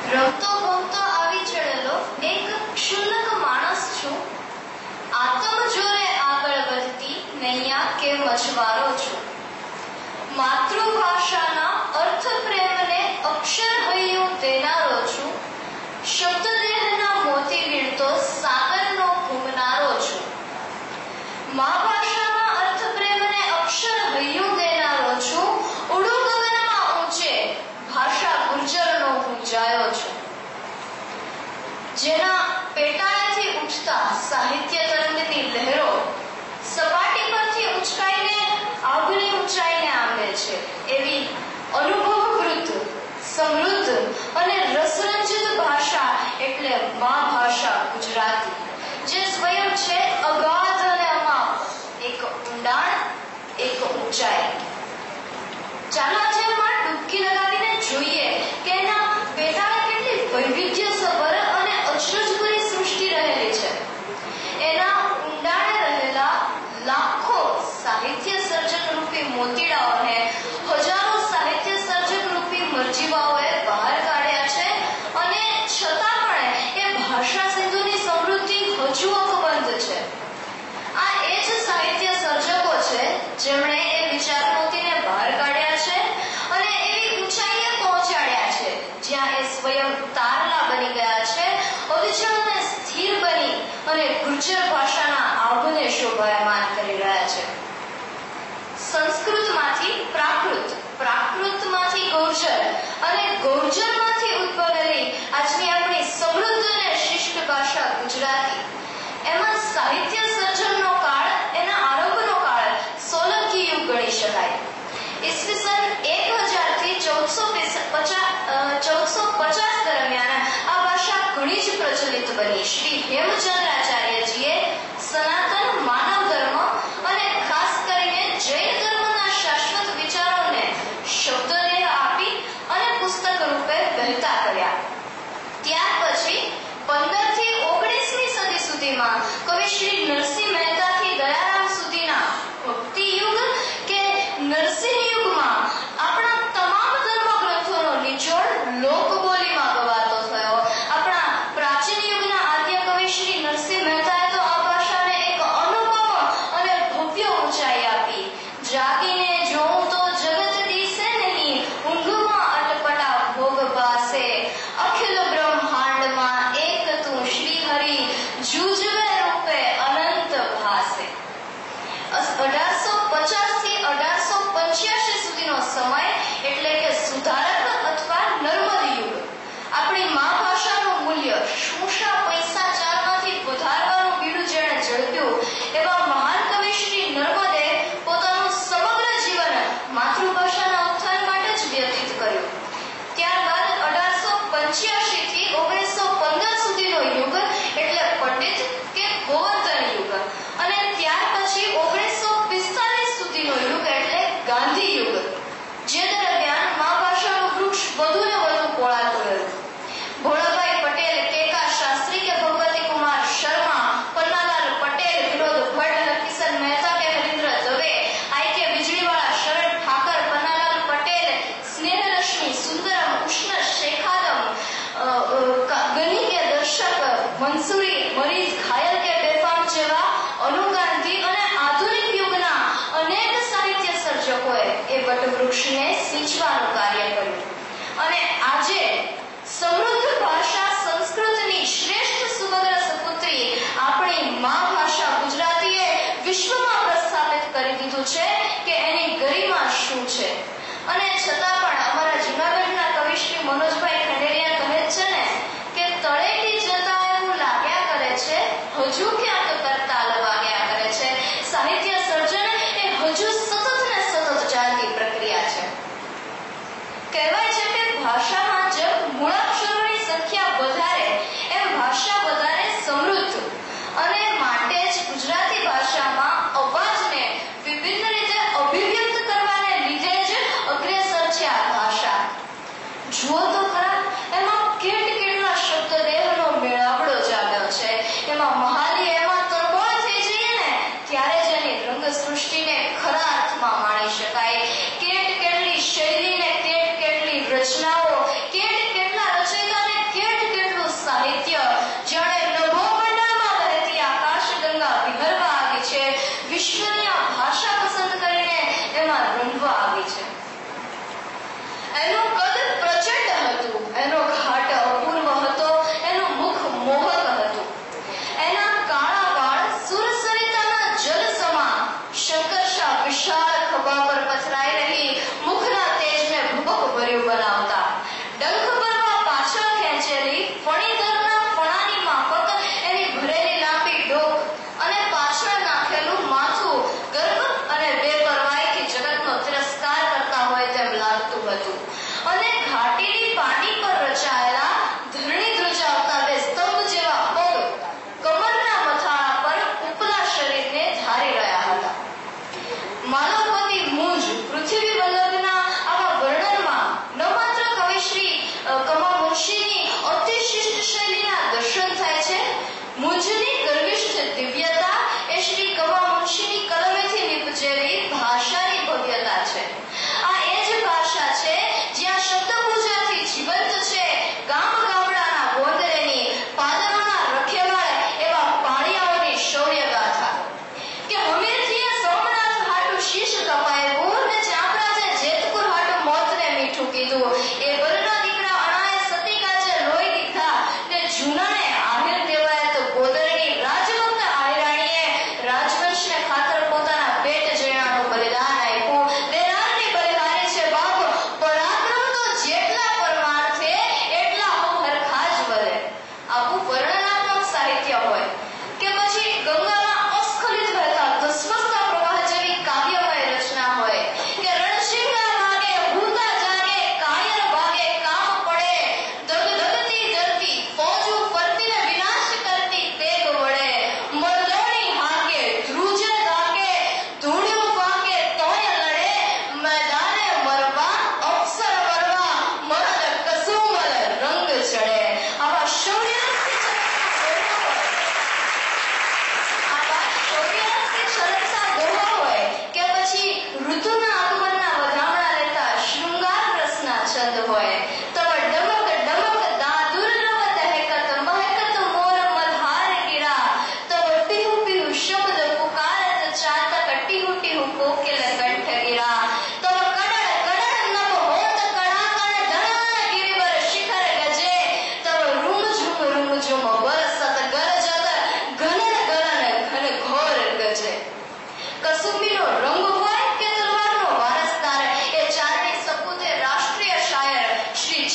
રમતો ભમતો આવી ચડેલો એક ક્ષુલ્લક માણસ છું. આતમ જોરે આગળ વધતી નૈયા કે મછવારો છું. માતૃભાષાના અર્થ પ્રેમને અક્ષર હૈયું દેનારો છું. શબ્દદેહના મોતી વીણતો સાગરનો ઘૂમનારો છું. મા ભાષાના અર્થ પ્રેમને અક્ષર હૈયું દેનારો છું. ઉડુ ગગનમાં ઊંચે ભાષા ગુર્જરનો ગુંજાયો છું. જેના પેટાળેથી ઉઠતા સાહિત્ય તરંગની લહેરો સપાટી પરથી ઉંચકાઈને આભની ઊંચાઈને આંબે છે. એવી અનુભવવૃદ્ધ, સમૃદ્ધ અને રસરંજિત ભાષા એટલે મા ભાષા ગુજરાતી, જે સ્વયં છે અગાધ અને અમાપ, એક ઊંડાણ, એક ઊંચાઈ. ચાલો આજે એમાં ડૂબકી લગાવીને જોઈએ કે એના પેટાળે કેટલી વૈવિધ્યસભર અને અચરજભરી સૃષ્ટિ રહેલી છે. એના ઊંડાણે રહેલા લાખો સાહિત્ય સર્જક રૂપી મોતીડાઓને હજારો સાહિત્ય સર્જક રૂપી મરજીવાઓએ બહાર કાઢ્યા છે. અને છતાં પણ એ ભાષા સિંધુની સમૃદ્ધિ હજુ અકબંધ છે. આ એ જ સાહિત્ય સર્જકો છે જેમણે એ વિચાર મોતીને બહાર કાઢ્યા છે અને એવી ઊંચાઈએ પહોંચાડ્યા છે જ્યાં એ સ્વયં તારલા બની ગયા છે, અવિચળ અને સ્થિર બની અને ગુર્જર ભાષાના આભને શોભાયમાન કરી રહ્યા છે. સંસ્કૃતમાંથી પ્રાકૃત, પ્રાકૃતમાંથી ગૌચર અને ગૌચરમાંથી ઉદ્ભવેલી આજની આપણી સમૃદ્ધ અને શિષ્ટ ભાષા ગુજરાતી. એમાં સાહિત્ય સર્જનનો કાળ, એના આરંભનો કાળ સોલંકી યુગ ગણી શકાય. ઈસવીસન 1000 થી 1450 દરમિયાન આ ભાષા ઘણી જ પ્રચલિત બની. શ્રી હેમચંદ્રાચાર્યજીએ સનાતન માનવ ધર્મ અને ખાસ કરીને જૈન ધર્મના શાશ્વત વિચારોને શબ્દદેહ આપી અને પુસ્તક રૂપે વહેતા કર્યા. ત્યાર પછી 15 થી 19મી સદી સુધીમાં કવિ શ્રી નરસિંહ મહેતાથી દયારામ સુધીના ભક્તિ યુગ કે નરસિંહ યુગમાં આપણા તમામ ધર્મગ્રંથોનો નિચોડ લોકબોલીમાં ગવાતો થયો. આપણા પ્રાચીન યુગના આદ્ય કવિ શ્રી નરસિંહ મહેતાએ તો આ ભાષાને એક અનુપમ અને ભવ્ય ઊંચાઈ આપી. જાગીને જોઉં તો જગત દિશે નહીં, ઊંઘમાં અટપટા ભોગ ભાસે, અખિલ બ્રહ્માંડમાં એક તું શ્રી હરિ, જુજવે રૂપે અનંત ભાસે. 1850 થી 1885 સુધીનો સમય એટલે કે સુધારક અથવા નર્મદ યુગ. આપણી મા ભાષાનું મૂલ્ય શોષા પૈસા ચારમાંથી વધારવાનું બીડું જેણે ઝડપ્યું એવા મહાન કવિ શ્રી નર્મદે પોતાનું સમગ્ર જીવન માતૃભાષાના ઉત્થાન માટે જ વ્યતીત કર્યું. ત્યારબાદ 1885 થી 1915 સુધીનો યુગ એટલે પંડિત કે ગોવર્ધન યુગ અને ત્યાર પછી 1945 સુધીનો યુગ એટલે ગાંધી યુગ, જે દરમિયાન મા ભાષાનું વૃક્ષ વધુ ને વધુ પોળાતું રહ્યું. ભોળાભાઈ પટેલ, કેકા શાસ્ત્રી કે ભગવતી કુમાર શર્મા, પન્નાલાલ પટેલ, વિનોદ ભટ્ટ, કિશન મહેતા કે હરીન્દ્ર દવે, આઈ કે વીજળીવાળા, શરણ ઠાકર, પન્નાલાલ પટેલ, સ્નેહરશ્મિ, સુંદરમ, ઉષ્ણ શેખાદમ, ગની કે દર્શક, મંસૂરી, મરીઝ, ઘાયલ કે બેફામ જેવા અનુગાંધી અને આધુનિક યુગના અનેક સાહિત્ય સર્જકોએ એ વટવૃક્ષને સિંચવાનું કાર્ય કર્યું. અને આજે સમૃદ્ધ ભાષા સંસ્કૃતની શ્રેષ્ઠ સુભદ્ર સપુત્રી આપણી મા ભાષા ગુજરાતીએ વિશ્વમાં પ્રસ્થાપિત કરી દીધું છે કે એની ગરિમા શું છે. અને છતાં પણ અમારા જૂનાગઢના કવિ શ્રી મનોજભાઈ ખંડેરિયા કહે છે ને કે તળેટી જતા એવું લાગ્યા કરે છે, હજુ ક્યાંક કરતાલ વાગ્યા કરે છે. સાહિત્ય સર્જન એ હજુ સતત ને સતત ચાલતી પ્રક્રિયા છે. કહેવાય છે કે ભાષામાં જેમ મૂળાક્ષરોની સંખ્યા વધારે એમ ભાષા વધારે સમૃદ્ધ, અને માટે જ ગુજરાતી ભાષામાં અવાજને વિભિન્ન રીતે અભિવ્યક્ત કરવાને લીધે જ અગ્રેસર છે આ ભાષા. જુઓ તો ખરા, એમાં કેટલા શબ્દદેહનો મેળાવડો જામ્યો છે. એમાં મહાલી એમાં તરબોળ થઈ જઈએ ને ત્યારે જ એની રંગ સૃષ્ટિને ખરા અર્થમાં માણી શકાય. કેટલી શૈલીને, કેટલી રચનાઓ, કેટલા રચયિતાને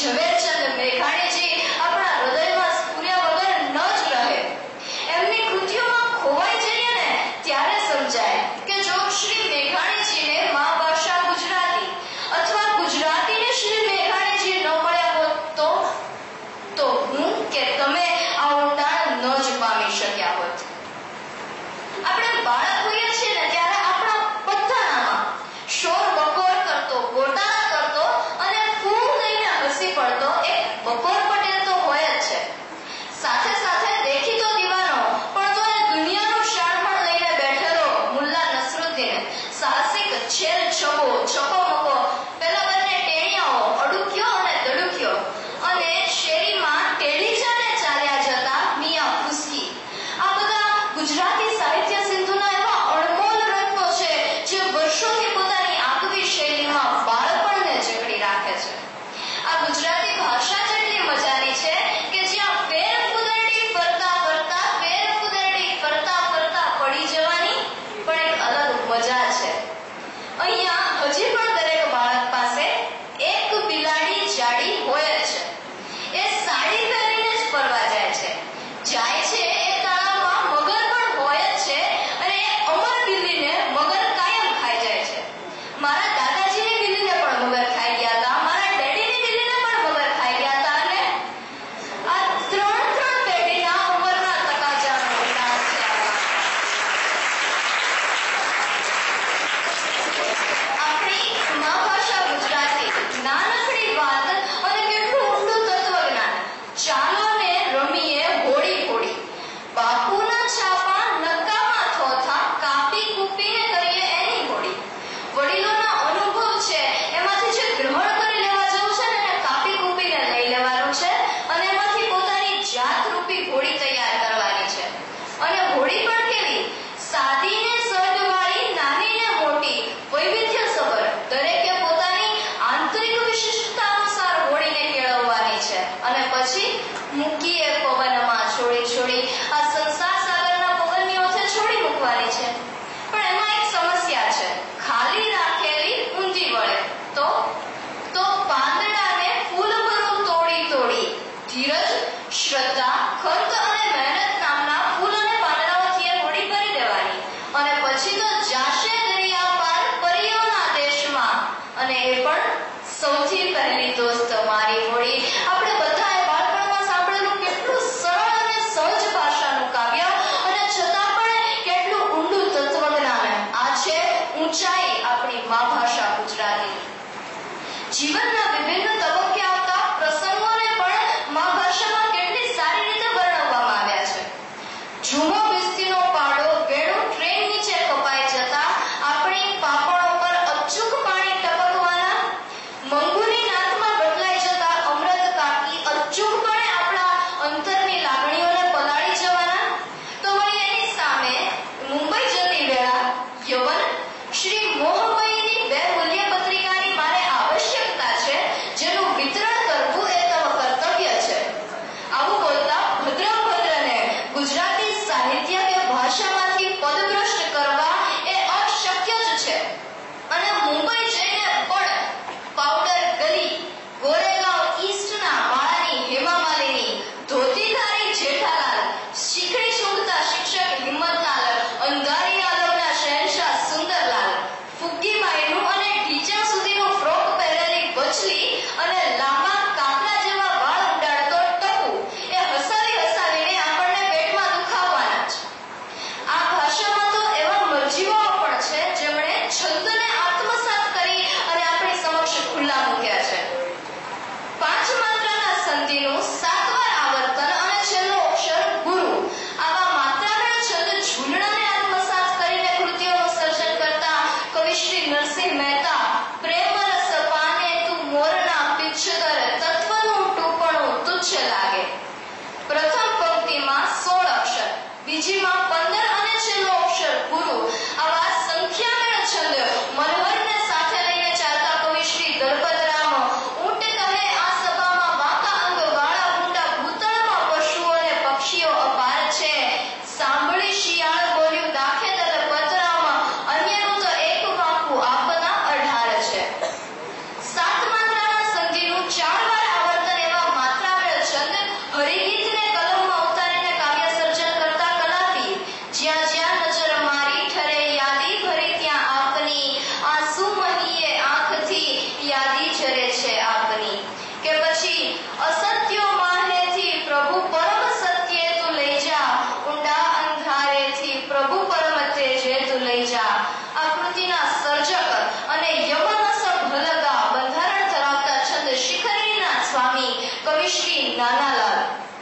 ઝવેરચંદ મેઘાણીજી આપણા હૃદયમાં સ્ફુર્યા વગર ન જ રહે. એમની કૃતિઓમાં ખોવાઈ જઈએ ને ત્યારે સમજાય કે જો શ્રી મેઘાણીજીને મા ભાષા ગુજરાતી અથવા ગુજરાતીને શ્રી મેઘાણીજી ન મળ્યા હોત તો હું કે તમે આ ઊંડાણ ન જ પામી શક્યા હોત. આપણે બાળક હોઈએ છીએ ને ત્યારે આપણા બધાનામાં શોર બકોર કરતો, ગોટાળા કરતો અને ફૂમ દઈને હસી પડતો એક બકોર પટેલ તો હોય જ છે. સાથે સાથે દેખીતો દીવાનો પણ તો એ દુનિયાનું શાણપણ લઈને બેઠેલો મુલ્લા નસરુદ્દીન, સાહસિક છેલ છકો મકો, પેલા બંને ટેણિયાઓ અડુક્યો અને દડુક્યો અને શેરીમાં ટેલીચાને ચાલ્યા જતા મિયા ખુસ્કી. આ બધા ગુજરાતી સાહિત્ય સિંધુના એવા અણમોલ રત્નો છે જે વર્ષોથી પોતાની આગવી શૈલીમાં બાળપણને જકડી રાખે છે. આ ગુજરાતી ભાષા જેટલી મજાની છે કે જ્યાં ફેર ફૂદરડી ફરતા ફરતા પડી જવાની પણ એક અલગ મજા છે. અહીંયા હજી પણ દરેક બાળક પાસે એક બિલાડી જાડી હોય જ છે. એ સાડી પહેરીને જ ફરવા જાય છે. જાય છે એ તાળામાં મગર પણ હોય જ છે અને એ અમર બિલ્લીને મગર કાયમ ખાઈ જાય છે. મારા દાદાજીની બિલ્લીને પણ મગર ખાઈ ગયા હતા, મારા ડેડીની બિલ્લીને પણ મગર ખાઈ ગયા હતા અને આ ત્રણ પેઢીના ઉંમરના તકાજાનો ઉલ્લાસ છે. આપણી મા ભાષા ગુજરાતી નાનકડી વાત અને કેટલું ઊંડું તત્વજ્ઞાન. ચાલો ને રમીએ હોળી હોળી, બાપુના છાપા નકામા થોથા, કાપી કૂપીને કરીએ એની હોળી. વડીલોના અનુભવ છે એમાંથી જે ગ્રહણ કરી લેવા જવું છે ને એને કાપી કૂપીને લઈ લેવાનું છે અને એમાંથી પોતાની જાતરૂપી હોળી તૈયાર કરવાની છે. અને હોળી પણ કેવી? સાદી ને સર્ગવાળી, નાની ને મોટી, વૈવિધ્યસભર, દરેકે પોતાની આંતરિક વિશિષ્ટતા અનુસાર હોળીને કેળવવાની છે. અને પછી મૂકીએ પવનમાં છોડી આ સંસાર સાગરના પવનની ઓથે છોડી મૂકવાની છે. પણ એમાં એક સમસ્યા છે. ખાલી રાખેલી ઊંધી વળે તો પાંદડાને ફૂલ ભરું તોડી ધીરજ, શ્રદ્ધા, ખંત અને મહેનત નામના ફૂલ અને પાંદડાઓથી એ હોળી કરી દેવાની અને પછી તો જાશે દરિયા પાર પરીઓના દેશમાં. અને એ પણ સૌથી પહેલી દોસ્ત મારી હોળી. આપણે બધાએ બાળપણમાં સાંભળેલું કેટલું સરળ અને સહજ ભાષાનું કાવ્ય અને છતાં પણ કેટલું ઊંડું તત્વજ્ઞાન. આ છે ઊંચાઈ આપણી મા ભાષા ગુજરાતી. જીવનના વિભિન્ન તબક્કે આવતા પ્રસંગોને પણ મા ભાષામાં કેટલી સારી રીતે વર્ણવવામાં આવ્યા છે. ઝૂમો બિસ્તીનો પાડો વેણું ટ્રેન નીચે કપાઈ જતા આપણી પાપણો પર અચૂક પાણી ટપકવાના, મંગુની નાકમાં બદલાઈ જતા અમૃત કાકી અચૂકપણે આપણા અંતરની લાગણીઓને પલાળી જવાના. તો વળી એની સામે મુંબઈ જતી વેળા યવન શ્રી મોહમયીની 2 મૂલ્ય પત્રિકાની મારે આવશ્યકતા છે, જેનું વિતરણ કરવું એ તવ કર્તવ્ય છે. આવું બોલતા ભદ્રને ગુજરાતી સાહિત્ય કે ભાષામાંથી પદભ્રષ્ટ કરવા એ અશક્ય જ છે. અને મુંબઈ જઈને પણ પાવડર ગલી, ગોરેગાંવ ઈસ્ટના માળાની હેમા માલિની, ધોતીધારી જેઠાલાલ, શીખડી સૂંઘતા શિક્ષક હિંમતલાલ, અંધારી આલમના શહેનશાહ સુંદરલાલ, ફુગ્ગીબાઈનું અને ઢીચા સુધીનું ફ્રોક પહેરેલી બચલી અને લાંબા કાપલા જેવા વાળ ઉડાડતો ટપુ એ હસાવીને આપણને પેટમાં દુખાવવાના જ. આ ભાષામાં તો એવા મરજીવાઓ પણ છે જેમણે છંદને આત્મસાત કરી અને આપણી સમક્ષ ખુલ્લા મૂક્યા છે. 5 માત્રાના સંધિનું 7 વાર આવર્તન અને છેલ્લો અક્ષર ગુરુ, આવા માત્રામેળ છંદ ઝૂલણાને આત્મસાત કરીને કૃતિઓનું સર્જન કરતા કવિ શ્રી નરસિંહ મહેતા, પ્રેમ રસ પાને તું મોરના પિચ્છદર, તત્વનું ટૂંપણું તુચ્છ લાગે. પ્રથમ પંક્તિમાં 16 અક્ષર, બીજીમાં 15 અને છેલ્લો અક્ષર ગુરુ, આવા સંખ્યામેળ છંદ મનોહરને સાથે લઈને ચાલતા કવિ શ્રી દલપતરામ, ઊંટ કહે આ સભામાં વાંકા અંગ વાળા ઊંડા ભૂતળમાં પશુઓ અને પક્ષીઓ અપાર છે, સાંભળી શિયાળ બોલ્યું દાખે દલપતરામ, અન્યનું તો એક વાંકું આપના 18 છે. 7 માત્રાના સંધિનું 4 વાર આવર્તન શ્રી નાનાલાલ.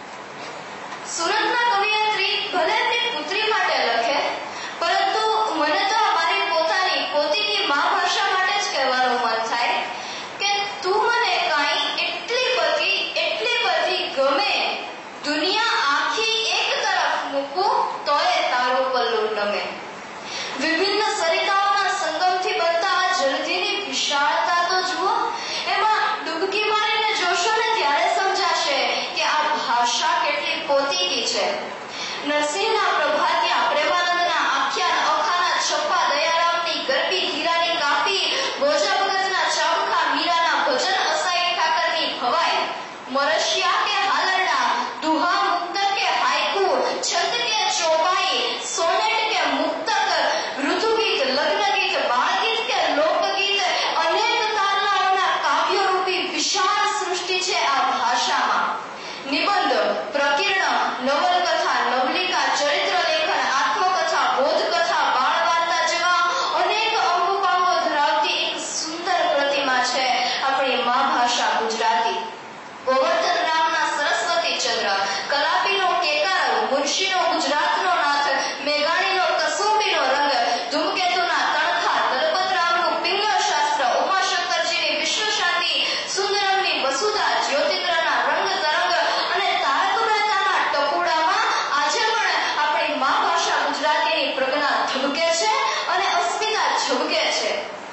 સુરતના કવિયત્રી ભલે તે પુત્રી માટે લખે, પરંતુ મને તો અમારી પોતાની પોતીની મા ભાષા માટે જ કહેવાનું મન થાય કે તું મને કાંઈ એટલી બધી ગમે, દુનિયા આખી એક તરફ મૂકું તોય તારું પલ્લું નમે. વિભિન્ન સરિતાઓના સંગમથી બનતા આ જળધીની વિશાળતા તો જુઓ. એમાં ડૂબકી મારીને જોશો ને ત્યારે સમજાશે કે આ ભાષા કેટલી પોતીકી છે. નરસિંહના પ્રભાતિયા, પ્રેમાનંદના આખ્યાન, અખાના છપ્પા, દયારામની ગરબી, હીરાની કાપી, ભોજા ભગતના ચાબખા, મીરાના ભજન, અસાઈ ઠાકરની ભવાઈ, મરશિયા કે હાલરડા, દુહા મુક્તક કે હાઈકુ, છંદ કે ચોપાઈ, સોનેટ કે મુક્તક, ઋતુગીત, લગ્નગીત, બાળગીત કે લોકગીત, અનેક તારલાઓના કાવ્યરૂપી વિશાળ સૃષ્ટિ છે આ ભાષામાં. નિબંધ, પ્રકીર્ણ, નવલકથા, નવલિકા, ચરિત્ર લેખન, આત્મકથા, બોધકથા, બાળ વાર્તા જેવા અનેક અંગોપાંગો ધરાવતી એક સુંદર પ્રતિમા છે આપણી મા ભાષા ગુજરાતી. ગોવર્ધન રામના સરસ્વતી ચંદ્ર, કલાપીનો કેકારો, મુનશીનો ગુજરાતનો નાથ, મેઘાણીનો કસુંબીનો રંગ, ધૂમકેતુના તણખા, દલપતરામનું પિંગળ શાસ્ત્ર, ઉમાશંકરજીની વિશ્વ શાંતિ, સુંદરમની વસુધા, જ્યોતિન્દ્રના રંગ તરંગ અને તારક મહેતાના ટપુડામાં આજે પણ આપણી મા ભાષા ગુજરાતીની પ્રજ્ઞા ધબકે છે અને અસ્મિતા ઝબકે છે.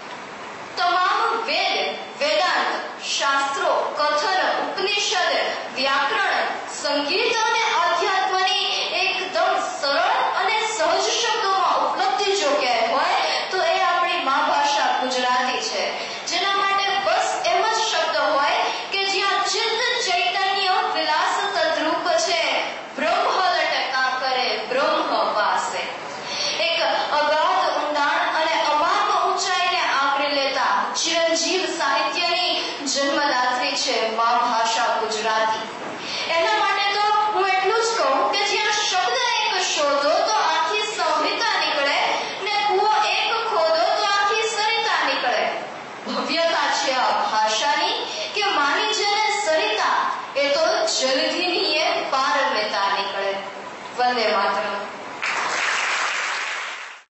તમામ વેદ, વેદાંત, શાસ્ત્રો, કથન, ઉપનિષદ, વ્યાકરણ, સંગીત અને આધ્યાત્મની એકદમ સરળ અને સહજ શબ્દોમાં ઉપલબ્ધિ જો ક્યાંય હોય તો એ આપણી મા ભાષા ગુજરાતી છે, જેના માટે બસ એમ જ શબ્દ હોય કે જ્યાં ચિત્ત ચૈતન્ય વિલાસ તદ્રૂપ છે, બ્રહ્મ લટકા કરે બ્રહ્મ પાસે. એક અગાધ ઊંડાણ અને અમાપ ઊંચાઈને આવરી લેતા ચિરંજીવ સાહિત્યની જન્મદાત્રી છે મા ભાષા ગુજરાતી. એના માટે તો હું એટલું જ કહું કે જ્યાં શબ્દ એક શોધો તો આખી સંહિતા નીકળે ને કૂવો એક ખોદો તો આખી સરિતા નીકળે. ભવ્યતા છે આ ભાષાની કે માની જેને સરિતા એ તો જલધીની એ પાર લેતા નીકળે. વંદે માતરમ.